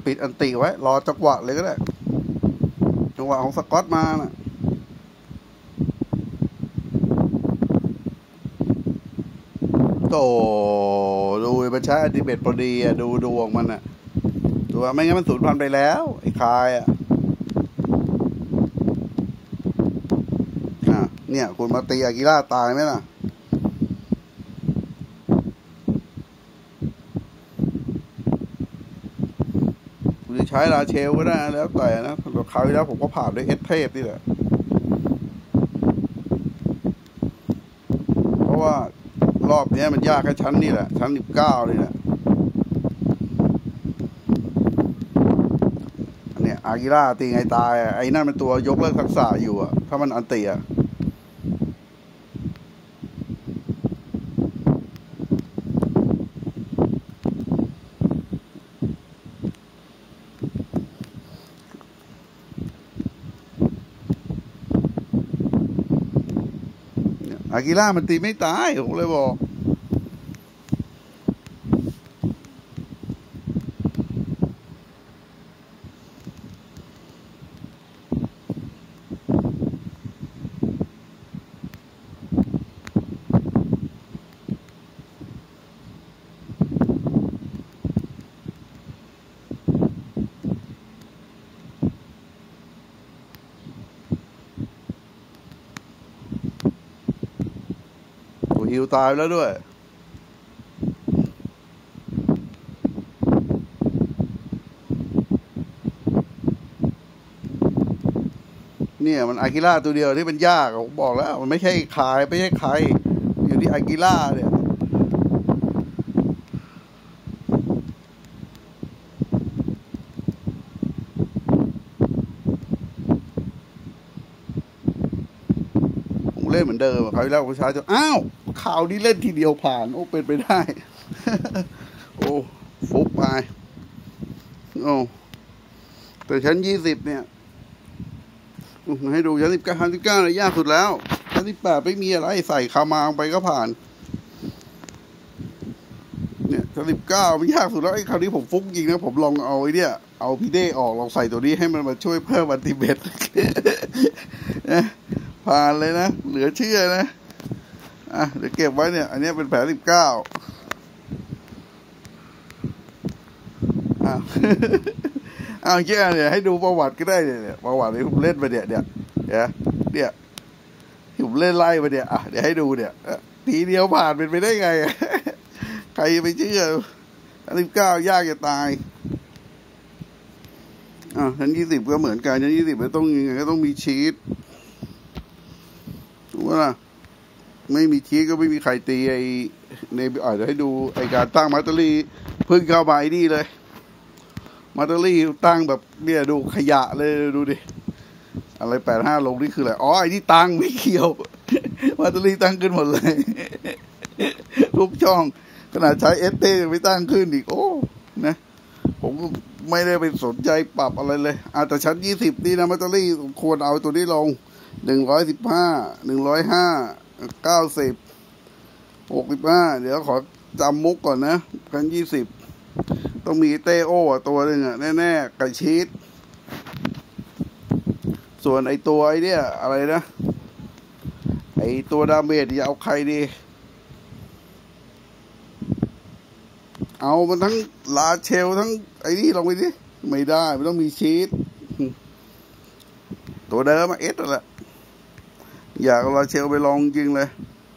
ปิดอันติไว้รอจังหวะเลยก็ได้จังหวะของสกอตมานะโตดูมันใช้อันติเมตพอดีอะดูดวงมันอะตัวไม่งั้นมันสูญพันธุ์ไปแล้วไอ้คายอะเนี่ยคุณมาตีอากิระตายไหมล่ะคุณจะใช้ราเชลก็ได้แล้วแต่นะคราวที่แล้วผมก็ผ่านด้วยเอสเทพนี่แหละเพราะว่ารอบนี้มันยากแค่ชั้นนี่แหละชั้น19นี่แหละเนี่ยอากิระตีไงตายไอ้นั่นมันตัวยกเลิกทักษะอยู่อะถ้ามันอันตีอะอากิระมันตีไม่ตายผมเลยบอกฮิวตายแล้วด้วยเนี่ยมันอากิระตัวเดียวที่มันยากผมบอกแล้วมันไม่ใช่ใครไม่ใช่ใครอยู่ที่อากิระเนี่ยผมเล่นเหมือนเดิมคราวที่แล้วผมใช้จนอ้าวข่าวนี้เล่นทีเดียวผ่านโอ้เป็นไปได้โอ้ฟุกไปโอ้แต่ชั้น20เนี่ยให้ดูชั้น19เลยยากสุดแล้วชั้น18ไม่มีอะไรใส่คามางไปก็ผ่านเนี่ยชั้น19มันยากสุดแล้วไอ้คราวนี้ผมฟุกจริงนะผมลองเอาไอ้เนี่ยเอาพี่เด้ออกลองใส่ตัวนี้ให้มันมาช่วยเพิ่มอัลติเมทผ่านเลยนะเหลือเชื่อนะเดี๋ยวเก็บไว้เนี่ยอันนี้เป็นแผล19เอาแค่เนี่ยให้ดูประวัติก็ได้เนี่ยประวัติที่ผมเล่นไปเนี่ยผมเล่นไล่ไปเนี่ยเดี๋ยวให้ดูเนี่ยทีเดียวผ่านเป็นไปได้ไงใครไปเชื่อ19ยากจะตายชั้น20ก็เหมือนกันชั้น20มันต้องยังไงก็ต้องมีชีทถูกไหมล่ะไม่มีชีทก็ไม่มีใครตีไอ้ในเดี๋ยวให้ดูไอ้การตั้งมาตอรี่เพิ่งเข้ามาไอ้นี่เลยมาตอรี่ตั้งแบบเนี่ยดูขยะเลยดูดิอะไร85ลงนี่คืออะไรไอ้นี่ตั้งไม่เกี่ยวมาตอรี่ตั้งขึ้นหมดเลยทุกช่องขนาดใช้เอสเต้ไม่ตั้งขึ้นอีกโอ้นะผมไม่ได้ไปสนใจปรับอะไรเลยแต่ชั้น20นี่นะมาตอรี่ควรเอาตัวนี้ลง115 105 90 65เดี๋ยวขอจำมุกก่อนนะชั้น20ต้องมีเต้โอ้ตัวหนึ่งแน่ๆกับชีสส่วนไอตัวไอเนี่ยอะไรนะไอตัวดาเมจจะเอาใครดีเอามันทั้งลาเชลทั้งไอนี่ลงไปดิไม่ได้มันต้องมีชีสตัวเดิมเอสแหละอยากเอาลาเชลไปลองจริงเลย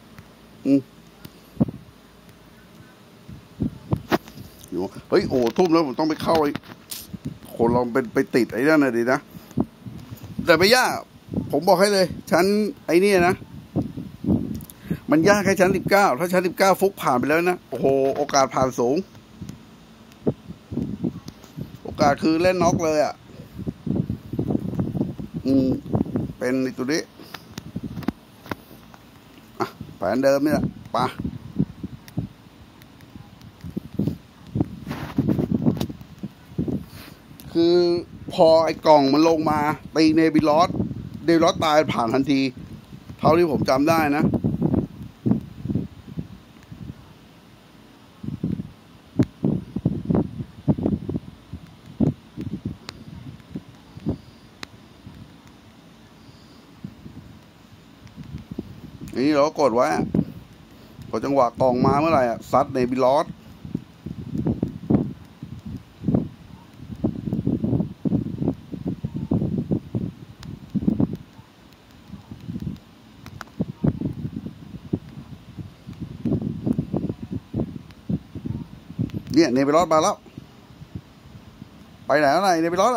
เฮ้ยโอ้ทุ่มแล้วผมต้องไปเข้าไอ้คนลองเป็นไปติดไอ้นั่นน่ะดีนะแต่ไม่ยากผมบอกให้เลยชั้นไอ้นี่นะมันยากแค่ชั้น19ถ้าชั้น19ฟุกผ่านไปแล้วนะโอ้โหโอกาสผ่านสูงโอกาสคือเล่นน็อกเลยเป็นตัวนี้แผนเดิมนี่แหละป่ะคือพอไอ้กล่องมันลงมาตีเดวิลอสตายผ่านทันทีเท่าที่ผมจำได้นะนี่เราก็กดไว้พอจังหวะกองมาเมื่อไหร่ซัดเนบิลอสเนี่ยเนบิลอสมาแล้วไปไหนแล้วไหนเนบิลอส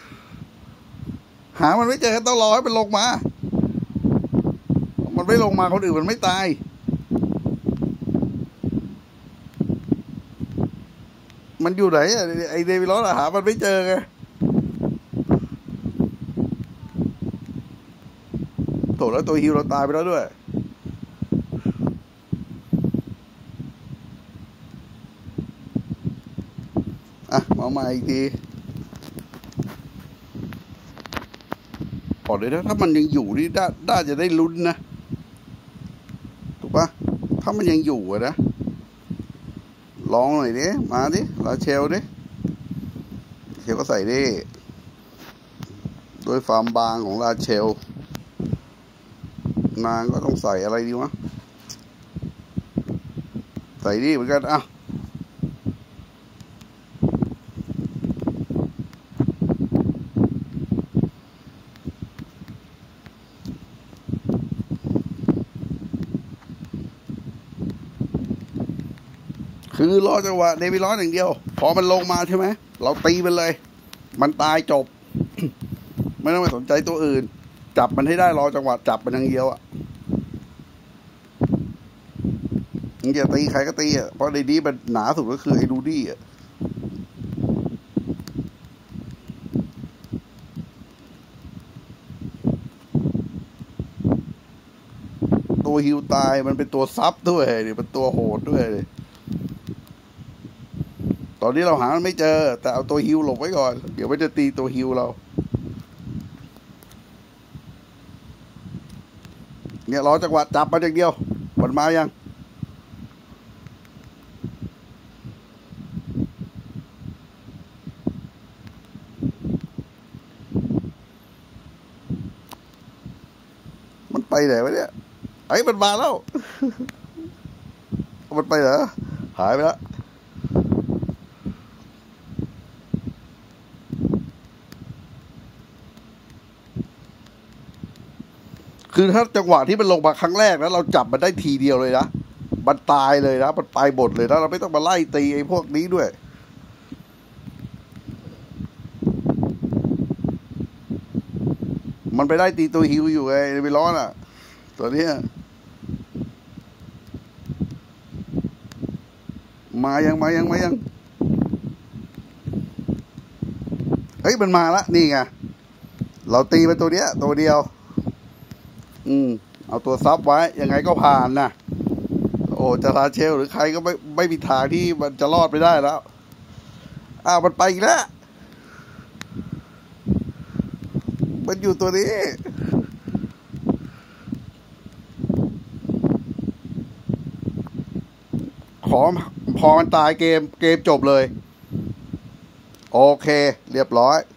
หามันไม่เจอต้องรอให้มันลงมามันไม่ลงมาคนอื่นมันไม่ตายมันอยู่ไหนไอเนบิลอสหามันไม่เจอไงโถแล้วตัวฮิวเราตายไปแล้วด้วยมาใหม่อีกทีบอกเลยนะถ้ามันยังอยู่นี่น่าจะได้ลุ้นนะถูกปะถ้ามันยังอยู่นะลองหน่อยดิมาดิลาเชลดิเชลก็ใส่ดิโดยความบางของลาเชลนางก็ต้องใส่อะไรดีวะใส่ดิเหมือนกันคือรอจังหวะเนบิลอสอย่างเดียวพอมันลงมาใช่ไหมเราตีมันเลยมันตายจบ ไม่ต้องไปสนใจตัวอื่นจับมันให้ได้รอจังหวะจับมันอย่างเดียวมึงจะตีใครก็ตีเพราะในนี้มันหนาสุดก็คือไอ้ดูดี้ตัวฮิวตายมันเป็นตัวซับด้วยเนี่ยเป็นตัวโหดด้วยตอนนี้เราหามันไม่เจอแต่เอาตัวฮิวหลบไว้ก่อนเดี๋ยวมันจะตีตัวฮิวเราเนี่ยรอจังหวะจับมันอย่างเดียวมันมายังมันไปไหนวะเนี่ยไอ้มันมาแล้ว มันไปเหรอหายไปแล้วคือถ้าจังหวะที่มันลงมาครั้งแรกนะเราจับมันได้ทีเดียวเลยนะมันตายเลยนะมันไปหมดเลยนะเราไม่ต้องมาไล่ตีไอ้พวกนี้ด้วยมันไปได้ตีตัวฮิวอยู่ไงไปร้อนตัวนี้มายังเฮ้ยมันมาละนี่ไงเราตีไปตัวเนี้ยตัวเดียวเอาตัวซับไว้ยังไงก็ผ่านนะโอ้จะลาเชลหรือใครก็ไม่มีทางที่มันจะรอดไปได้แล้วมันไปอีกแล้วมันอยู่ตัวนี้พอมันตายเกมจบเลยโอเคเรียบร้อย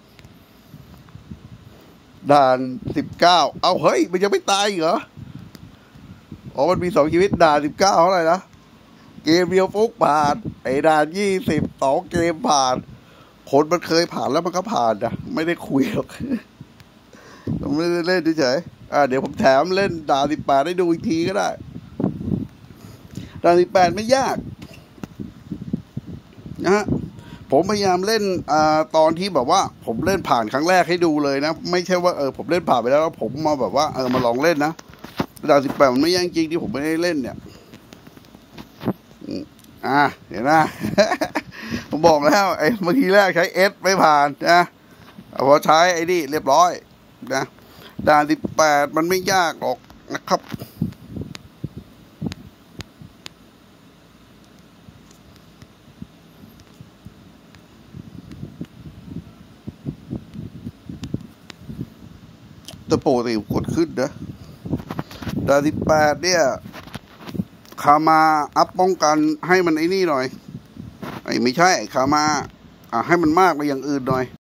ด่าน19เอาเฮ้ยมันยังไม่ตายเหรอมันมี2 ชีวิตด่าน19เท่าไหร่นะเกมเดียวฟุกผ่านไอ้ด่าน22เกมผ่านคนมันเคยผ่านแล้วมันก็ผ่านนะไม่ได้คุยหรอกไม่ได้เล่นเฉยเดี๋ยวผมแถมเล่นด่าน18ได้ดูอีกทีก็ได้ด่าน18ไม่ยากนะฮะผมพยายามเล่นตอนที่แบบว่าผมเล่นผ่านครั้งแรกให้ดูเลยนะไม่ใช่ว่าผมเล่นผ่านไปแล้วผมมาแบบว่ามาลองเล่นนะด่าน18มันไม่ยากจริงที่ผมไม่ได้เล่นเนี่ยเห็นไหม ผมบอกแล้วไอ้เมื่อกี้แรกใช้ไม่ผ่านนะพอใช้ไอ้นี่เรียบร้อยนะด่าน18มันไม่ยากหรอกนะครับแต่ปกติกดขึ้นนะด่าน18เนี่ยคามาอัพป้องกันให้มันไอ้นี่หน่อยไม่ใช่คามาให้มันมากไปอย่างอื่นหน่อย